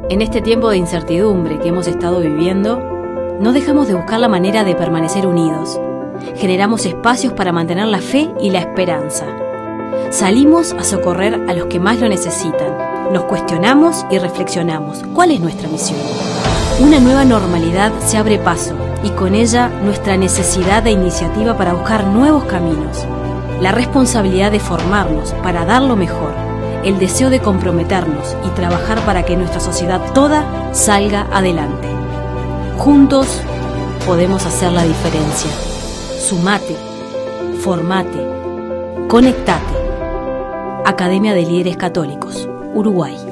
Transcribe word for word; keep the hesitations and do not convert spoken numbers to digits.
En este tiempo de incertidumbre que hemos estado viviendo, no dejamos de buscar la manera de permanecer unidos. Generamos espacios para mantener la fe y la esperanza. Salimos a socorrer a los que más lo necesitan. Nos cuestionamos y reflexionamos. ¿Cuál es nuestra misión? Una nueva normalidad se abre paso y con ella nuestra necesidad de iniciativa para buscar nuevos caminos. La responsabilidad de formarnos para dar lo mejor. El deseo de comprometernos y trabajar para que nuestra sociedad toda salga adelante. Juntos podemos hacer la diferencia. Sumate, formate, conectate. Academia de Líderes Católicos, Uruguay.